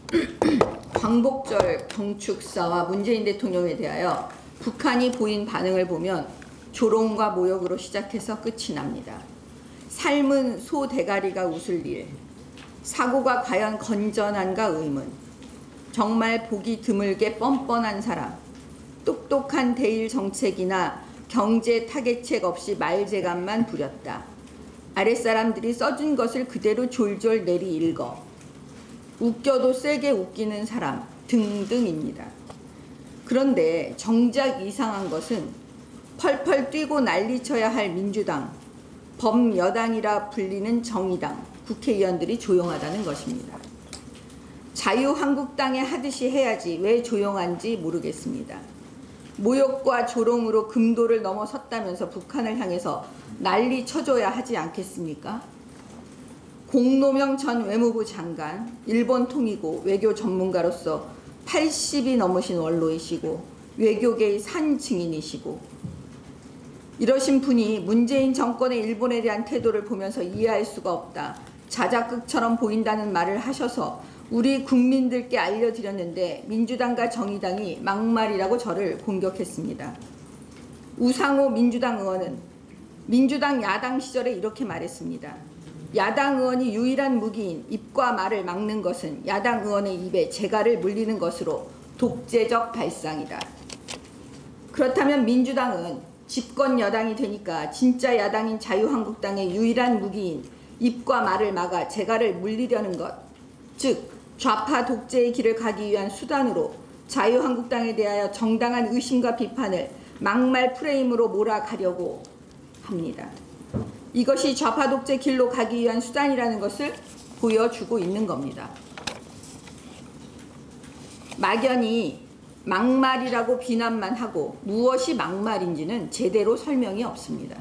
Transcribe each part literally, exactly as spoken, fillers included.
광복절 경축사와 문재인 대통령에 대하여 북한이 보인 반응을 보면 조롱과 모욕으로 시작해서 끝이 납니다. 삶은 소 대가리가 웃을 일, 사고가 과연 건전한가 의문, 정말 보기 드물게 뻔뻔한 사람, 똑똑한 대일 정책이나 경제 타개책 없이 말재간만 부렸다. 아랫사람들이 써준 것을 그대로 졸졸 내리 읽어 웃겨도 세게 웃기는 사람 등등입니다. 그런데 정작 이상한 것은 펄펄 뛰고 난리쳐야 할 민주당, 범여당이라 불리는 정의당 국회의원들이 조용하다는 것입니다. 자유한국당에 하듯이 해야지 왜 조용한지 모르겠습니다. 모욕과 조롱으로 금도를 넘어섰다면서 북한을 향해서 난리 쳐줘야 하지 않겠습니까? 공노명 전 외무부 장관, 일본 통이고 외교 전문가로서 팔십이 넘으신 원로이시고 외교계의 산 증인이시고 이러신 분이 문재인 정권의 일본에 대한 태도를 보면서 이해할 수가 없다, 자작극처럼 보인다는 말을 하셔서 우리 국민들께 알려드렸는데 민주당과 정의당이 막말이라고 저를 공격했습니다. 우상호 민주당 의원은 민주당 야당 시절에 이렇게 말했습니다. 야당 의원이 유일한 무기인 입과 말을 막는 것은 야당 의원의 입에 재갈을 물리는 것으로 독재적 발상이다. 그렇다면 민주당은 집권 여당이 되니까 진짜 야당인 자유한국당의 유일한 무기인 입과 말을 막아 재갈을 물리려는 것, 즉 좌파 독재의 길을 가기 위한 수단으로 자유한국당에 대하여 정당한 의심과 비판을 막말 프레임으로 몰아가려고 합니다. 이것이 좌파 독재 길로 가기 위한 수단이라는 것을 보여주고 있는 겁니다. 막연히 막말이라고 비난만 하고 무엇이 막말인지는 제대로 설명이 없습니다.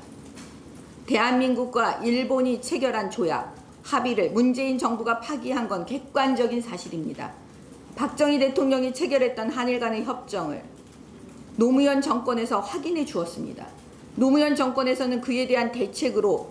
대한민국과 일본이 체결한 조약, 합의를 문재인 정부가 파기한 건 객관적인 사실입니다. 박정희 대통령이 체결했던 한일 간의 협정을 노무현 정권에서 확인해 주었습니다. 노무현 정권에서는 그에 대한 대책으로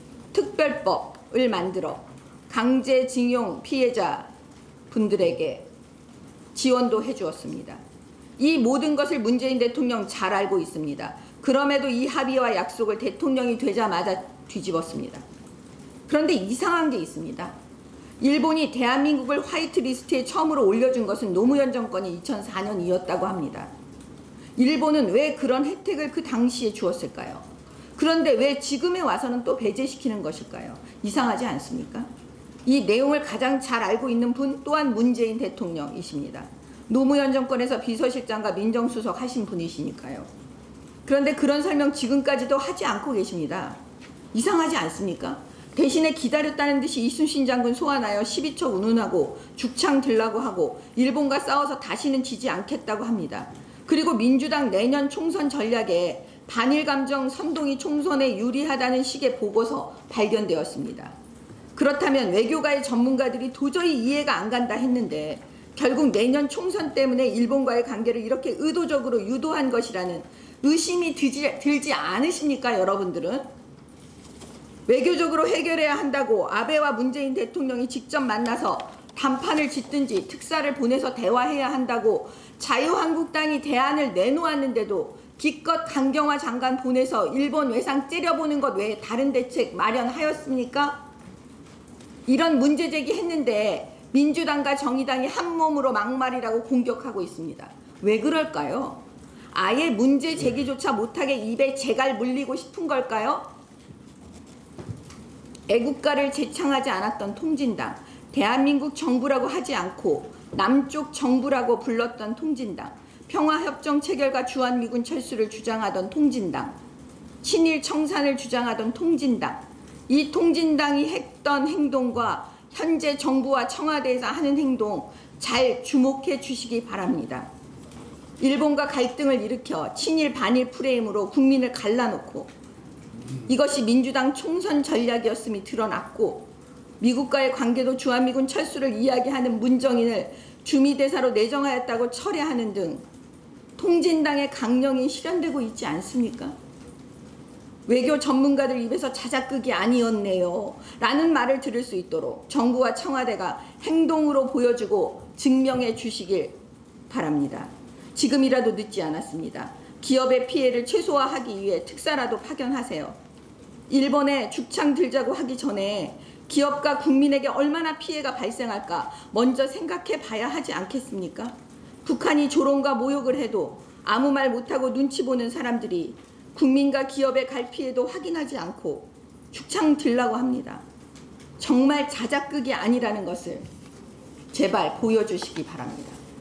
특별법을 만들어 강제징용 피해자 분들에게 지원도 해 주었습니다. 이 모든 것을 문재인 대통령 잘 알고 있습니다. 그럼에도 이 합의와 약속을 대통령이 되자마자 뒤집었습니다. 그런데 이상한 게 있습니다. 일본이 대한민국을 화이트리스트에 처음으로 올려준 것은 노무현 정권이 이천사 년이었다고 합니다. 일본은 왜 그런 혜택을 그 당시에 주었을까요? 그런데 왜 지금에 와서는 또 배제시키는 것일까요? 이상하지 않습니까? 이 내용을 가장 잘 알고 있는 분 또한 문재인 대통령이십니다. 노무현 정권에서 비서실장과 민정수석 하신 분이시니까요. 그런데 그런 설명 지금까지도 하지 않고 계십니다. 이상하지 않습니까? 대신에 기다렸다는 듯이 이순신 장군 소환하여 십이 척 운운하고 죽창 들라고 하고 일본과 싸워서 다시는 지지 않겠다고 합니다. 그리고 민주당 내년 총선 전략에 반일 감정 선동이 총선에 유리하다는 식의 보고서 발견되었습니다. 그렇다면 외교가의 전문가들이 도저히 이해가 안 간다 했는데 결국 내년 총선 때문에 일본과의 관계를 이렇게 의도적으로 유도한 것이라는 의심이 들지, 들지 않으십니까, 여러분들은? 외교적으로 해결해야 한다고 아베와 문재인 대통령이 직접 만나서 담판을 짓든지 특사를 보내서 대화해야 한다고 자유한국당이 대안을 내놓았는데도 기껏 강경화 장관 보내서 일본 외상 째려보는 것 외에 다른 대책 마련하였습니까? 이런 문제 제기했는데 민주당과 정의당이 한 몸으로 막말이라고 공격하고 있습니다. 왜 그럴까요? 아예 문제 제기조차 못하게 입에 재갈 물리고 싶은 걸까요? 애국가를 제창하지 않았던 통진당, 대한민국 정부라고 하지 않고 남쪽 정부라고 불렀던 통진당, 평화협정 체결과 주한미군 철수를 주장하던 통진당, 친일 청산을 주장하던 통진당, 이 통진당이 했던 행동과 현재 정부와 청와대에서 하는 행동 잘 주목해 주시기 바랍니다. 일본과 갈등을 일으켜 친일 반일 프레임으로 국민을 갈라놓고 이것이 민주당 총선 전략이었음이 드러났고 미국과의 관계도 주한미군 철수를 이야기하는 문정인을 주미대사로 내정하였다고 철회하는 등 통진당의 강령이 실현되고 있지 않습니까? 외교 전문가들 입에서 자작극이 아니었네요 라는 말을 들을 수 있도록 정부와 청와대가 행동으로 보여주고 증명해 주시길 바랍니다. 지금이라도 늦지 않았습니다. 기업의 피해를 최소화하기 위해 특사라도 파견하세요. 일본에 죽창 들자고 하기 전에 기업과 국민에게 얼마나 피해가 발생할까 먼저 생각해 봐야 하지 않겠습니까? 북한이 조롱과 모욕을 해도 아무 말 못하고 눈치 보는 사람들이 국민과 기업에 갈 피해도 확인하지 않고 죽창 들라고 합니다. 정말 자작극이 아니라는 것을 제발 보여주시기 바랍니다.